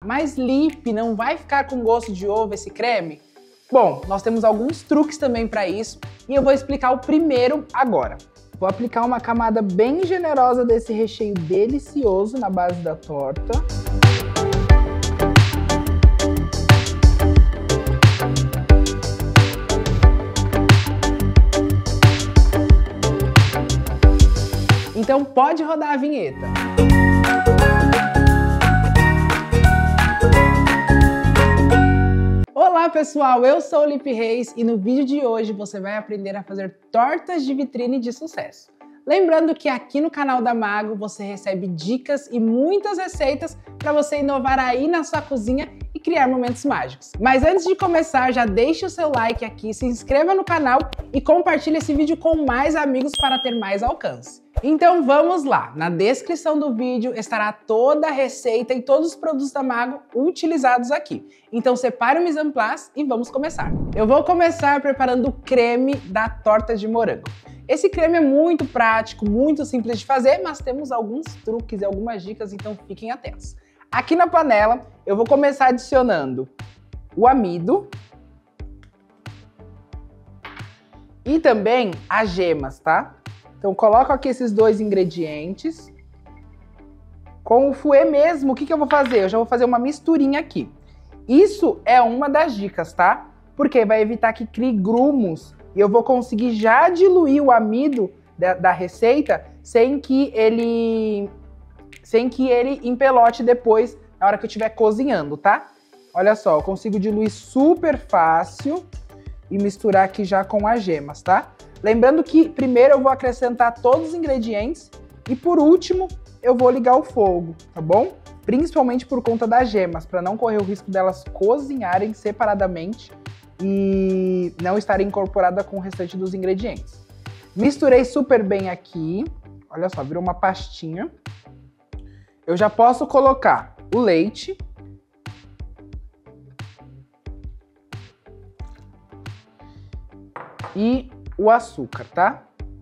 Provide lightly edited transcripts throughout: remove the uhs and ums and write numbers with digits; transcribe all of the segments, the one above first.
Mas Lipe, não vai ficar com gosto de ovo esse creme? Bom, nós temos alguns truques também para isso e eu vou explicar o primeiro agora. Vou aplicar uma camada bem generosa desse recheio delicioso na base da torta. Então pode rodar a vinheta. Olá pessoal, eu sou o Lipe Reis e no vídeo de hoje você vai aprender a fazer tortas de vitrine de sucesso. Lembrando que aqui no canal da Mago você recebe dicas e muitas receitas para você inovar aí na sua cozinha e criar momentos mágicos. Mas antes de começar, já deixe o seu like aqui, se inscreva no canal e compartilhe esse vídeo com mais amigos para ter mais alcance. Então vamos lá, na descrição do vídeo estará toda a receita e todos os produtos da Mago utilizados aqui. Então separe o mise en place e vamos começar. Eu vou começar preparando o creme da torta de morango. Esse creme é muito prático, muito simples de fazer, mas temos alguns truques e algumas dicas, então fiquem atentos. Aqui na panela eu vou começar adicionando o amido e também as gemas, tá? Então coloco aqui esses dois ingredientes. Com o fouet mesmo, o que eu vou fazer? Eu já vou fazer uma misturinha aqui. Isso é uma das dicas, tá? Porque vai evitar que crie grumos e eu vou conseguir já diluir o amido da receita sem que ele empelote depois na hora que eu estiver cozinhando, tá? Olha só, eu consigo diluir super fácil e misturar aqui já com as gemas, tá? Lembrando que primeiro eu vou acrescentar todos os ingredientes e por último eu vou ligar o fogo, tá bom? Principalmente por conta das gemas, para não correr o risco delas cozinharem separadamente e não estarem incorporadas com o restante dos ingredientes. Misturei super bem aqui, olha só, virou uma pastinha. Eu já posso colocar o leite e o açúcar, tá?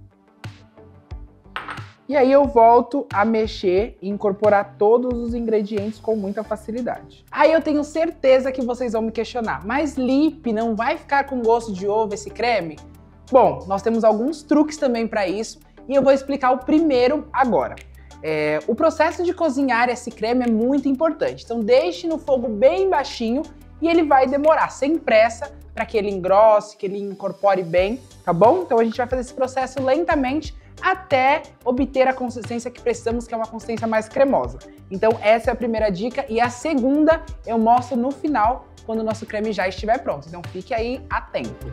E aí eu volto a mexer e incorporar todos os ingredientes com muita facilidade. Aí eu tenho certeza que vocês vão me questionar, mas Lipe, não vai ficar com gosto de ovo esse creme? Bom, nós temos alguns truques também para isso e eu vou explicar o primeiro agora. O processo de cozinhar esse creme é muito importante, então deixe no fogo bem baixinho e ele vai demorar, sem pressa, para que ele engrosse, que ele incorpore bem, tá bom? Então a gente vai fazer esse processo lentamente até obter a consistência que precisamos, que é uma consistência mais cremosa. Então essa é a primeira dica e a segunda eu mostro no final, quando o nosso creme já estiver pronto. Então fique aí atento.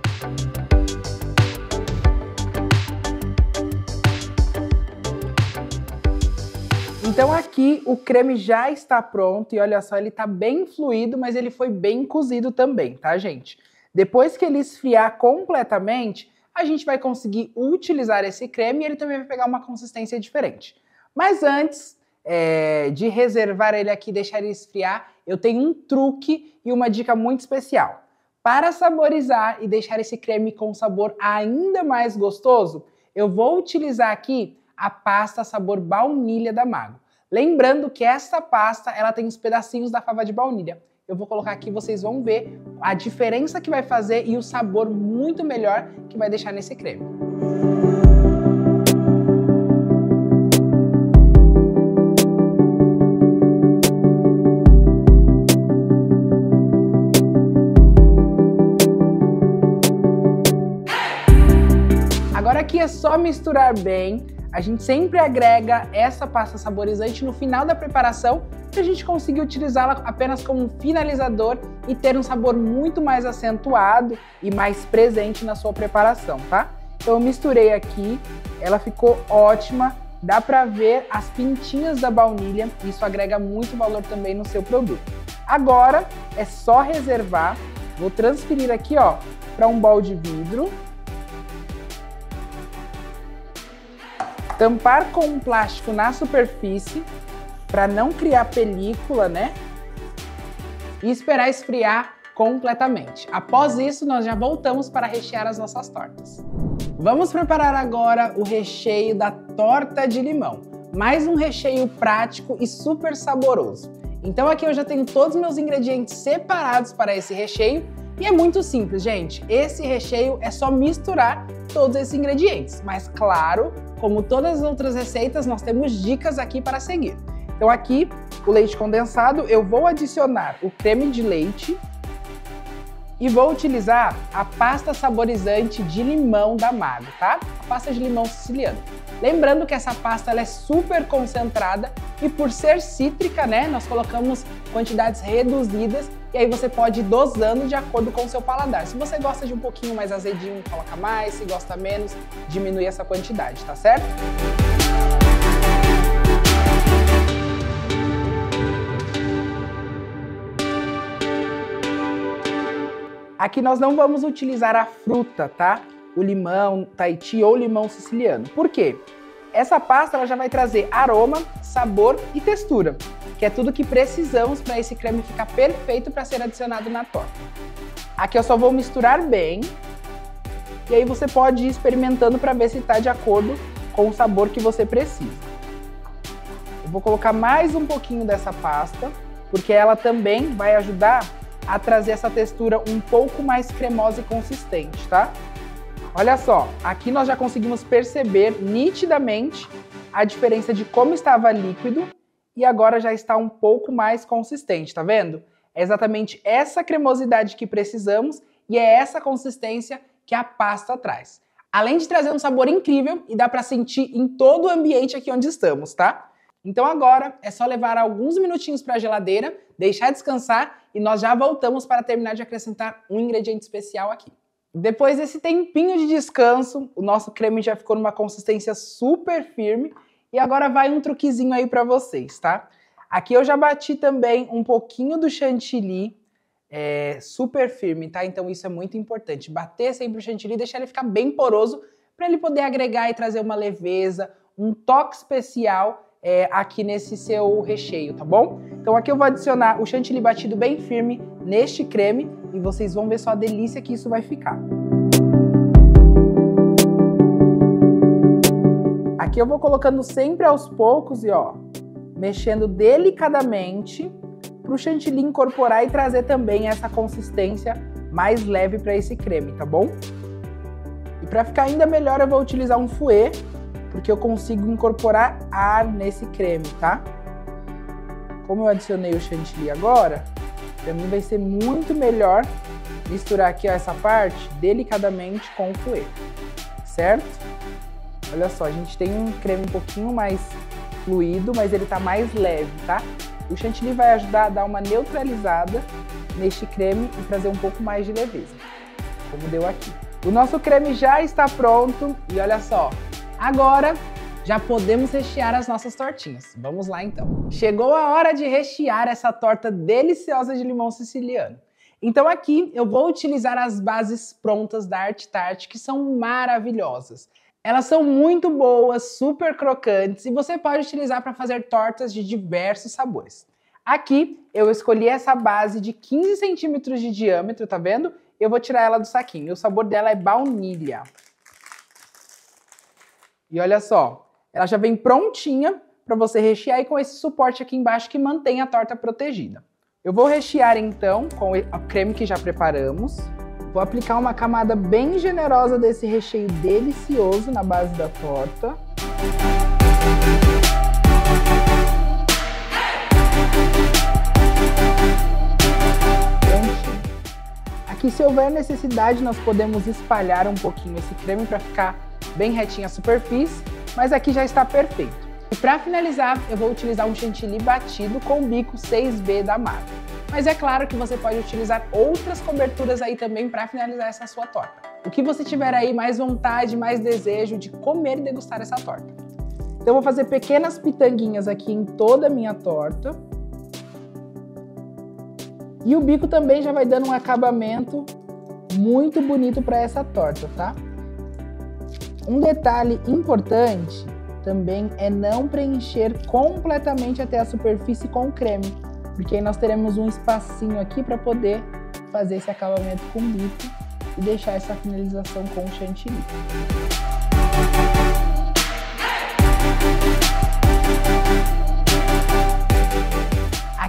Então aqui o creme já está pronto e olha só, ele tá bem fluido, mas ele foi bem cozido também, tá, gente? Depois que ele esfriar completamente, a gente vai conseguir utilizar esse creme e ele também vai pegar uma consistência diferente. Mas antes de reservar ele aqui e deixar ele esfriar, eu tenho um truque e uma dica muito especial. Para saborizar e deixar esse creme com sabor ainda mais gostoso, eu vou utilizar aqui a pasta sabor baunilha da Mago. Lembrando que essa pasta ela tem os pedacinhos da fava de baunilha. Eu vou colocar aqui, vocês vão ver a diferença que vai fazer e o sabor muito melhor que vai deixar nesse creme. Agora aqui é só misturar bem. A gente sempre agrega essa pasta saborizante no final da preparação para a gente conseguir utilizá-la apenas como um finalizador e ter um sabor muito mais acentuado e mais presente na sua preparação, tá? Então eu misturei aqui, ela ficou ótima, dá para ver as pintinhas da baunilha, isso agrega muito valor também no seu produto. Agora é só reservar, vou transferir aqui ó, para um bowl de vidro. Tampar com um plástico na superfície para não criar película, né? E esperar esfriar completamente. Após isso, nós já voltamos para rechear as nossas tortas. Vamos preparar agora o recheio da torta de limão. Mais um recheio prático e super saboroso. Então aqui eu já tenho todos os meus ingredientes separados para esse recheio e é muito simples, gente. Esse recheio é só misturar todos esses ingredientes, mas claro, como todas as outras receitas, nós temos dicas aqui para seguir. Então aqui, o leite condensado, eu vou adicionar o creme de leite e vou utilizar a pasta saborizante de limão da Mago, tá? A pasta de limão siciliano. Lembrando que essa pasta ela é super concentrada e por ser cítrica, né, nós colocamos quantidades reduzidas e aí você pode ir dosando de acordo com o seu paladar. Se você gosta de um pouquinho mais azedinho, coloca mais, se gosta menos, diminui essa quantidade, tá certo? Aqui nós não vamos utilizar a fruta, tá? O limão Tahiti ou limão siciliano. Por quê? Essa pasta ela já vai trazer aroma, sabor e textura, que é tudo que precisamos para esse creme ficar perfeito para ser adicionado na torta. Aqui eu só vou misturar bem e aí você pode ir experimentando para ver se está de acordo com o sabor que você precisa. Eu vou colocar mais um pouquinho dessa pasta, porque ela também vai ajudar a trazer essa textura um pouco mais cremosa e consistente, tá? Olha só, aqui nós já conseguimos perceber nitidamente a diferença de como estava líquido e agora já está um pouco mais consistente, tá vendo? É exatamente essa cremosidade que precisamos e é essa consistência que a pasta traz. Além de trazer um sabor incrível e dá para sentir em todo o ambiente aqui onde estamos, tá? Então agora é só levar alguns minutinhos para a geladeira, deixar descansar e nós já voltamos para terminar de acrescentar um ingrediente especial aqui. Depois desse tempinho de descanso, o nosso creme já ficou numa consistência super firme e agora vai um truquezinho aí para vocês, tá? Aqui eu já bati também um pouquinho do chantilly super firme, tá? Então isso é muito importante, bater sempre o chantilly, deixar ele ficar bem poroso para ele poder agregar e trazer uma leveza, um toque especial aqui nesse seu recheio, tá bom? Então aqui eu vou adicionar o chantilly batido bem firme neste creme e vocês vão ver só a delícia que isso vai ficar. Aqui eu vou colocando sempre aos poucos e ó, mexendo delicadamente para o chantilly incorporar e trazer também essa consistência mais leve para esse creme, tá bom? E para ficar ainda melhor eu vou utilizar um fouet, porque eu consigo incorporar ar nesse creme, tá? Como eu adicionei o chantilly agora, para mim vai ser muito melhor misturar aqui ó, essa parte delicadamente com o fouet, certo? Olha só, a gente tem um creme um pouquinho mais fluido, mas ele tá mais leve, tá? O chantilly vai ajudar a dar uma neutralizada neste creme e trazer um pouco mais de leveza, como deu aqui. O nosso creme já está pronto e olha só, agora já podemos rechear as nossas tortinhas. Vamos lá então. Chegou a hora de rechear essa torta deliciosa de limão siciliano. Então aqui eu vou utilizar as bases prontas da Art Tart, que são maravilhosas. Elas são muito boas, super crocantes e você pode utilizar para fazer tortas de diversos sabores. Aqui eu escolhi essa base de 15 centímetros de diâmetro, tá vendo? Eu vou tirar ela do saquinho e o sabor dela é baunilha. E olha só, ela já vem prontinha para você rechear e com esse suporte aqui embaixo que mantém a torta protegida. Eu vou rechear então com o creme que já preparamos. Vou aplicar uma camada bem generosa desse recheio delicioso na base da torta. Prontinho. Aqui, se houver necessidade, nós podemos espalhar um pouquinho esse creme para ficar bem retinha a superfície, mas aqui já está perfeito. E para finalizar, eu vou utilizar um chantilly batido com o bico 6B da Mago. Mas é claro que você pode utilizar outras coberturas aí também para finalizar essa sua torta. O que você tiver aí mais vontade, mais desejo de comer e degustar essa torta. Então eu vou fazer pequenas pitanguinhas aqui em toda a minha torta. E o bico também já vai dando um acabamento muito bonito para essa torta, tá? Um detalhe importante também é não preencher completamente até a superfície com o creme, porque aí nós teremos um espacinho aqui para poder fazer esse acabamento com o bico e deixar essa finalização com o chantilly.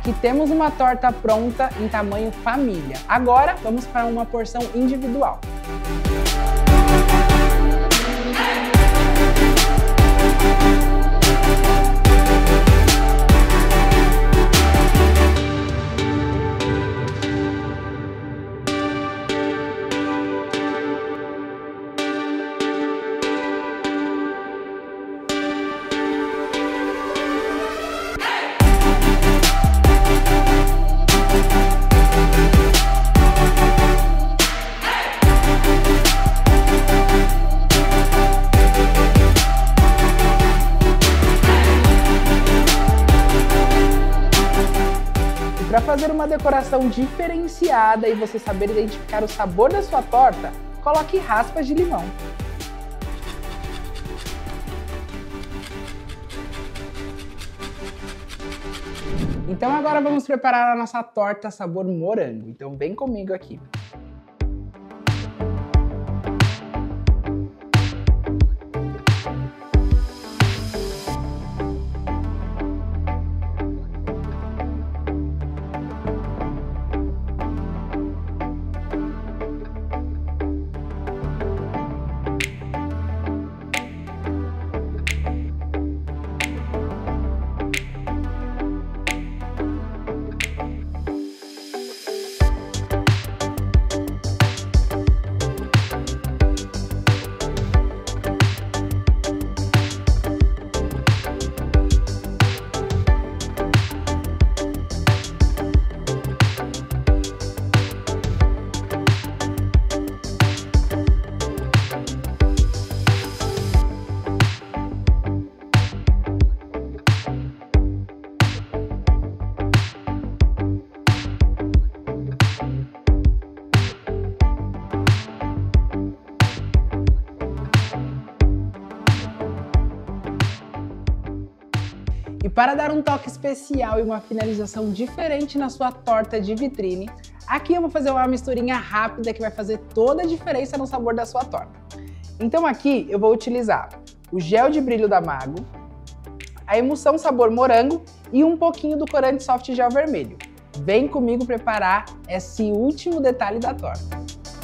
Aqui temos uma torta pronta em tamanho família. Agora vamos para uma porção individual. Para fazer uma decoração diferenciada e você saber identificar o sabor da sua torta, coloque raspas de limão. Então agora vamos preparar a nossa torta sabor morango. Então vem comigo aqui. E para dar um toque especial e uma finalização diferente na sua torta de vitrine, aqui eu vou fazer uma misturinha rápida que vai fazer toda a diferença no sabor da sua torta. Então aqui eu vou utilizar o gel de brilho da Mago, a emulsão sabor morango e um pouquinho do corante soft gel vermelho. Vem comigo preparar esse último detalhe da torta.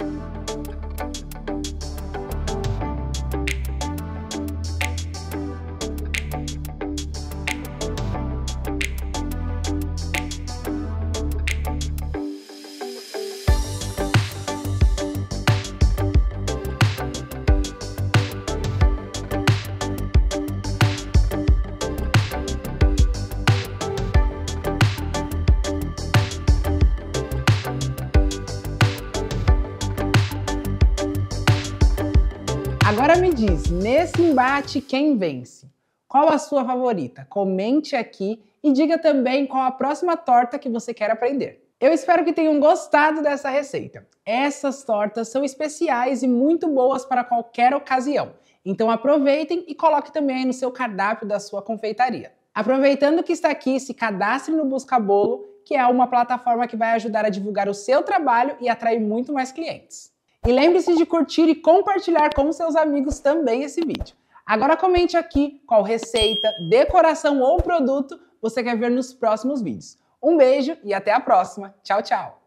Agora me diz, nesse embate quem vence? Qual a sua favorita? Comente aqui e diga também qual a próxima torta que você quer aprender. Eu espero que tenham gostado dessa receita. Essas tortas são especiais e muito boas para qualquer ocasião. Então aproveitem e coloque também aí no seu cardápio da sua confeitaria. Aproveitando que está aqui, se cadastre no Busca Bolo, que é uma plataforma que vai ajudar a divulgar o seu trabalho e atrair muito mais clientes. E lembre-se de curtir e compartilhar com seus amigos também esse vídeo. Agora comente aqui qual receita, decoração ou produto você quer ver nos próximos vídeos. Um beijo e até a próxima. Tchau, tchau!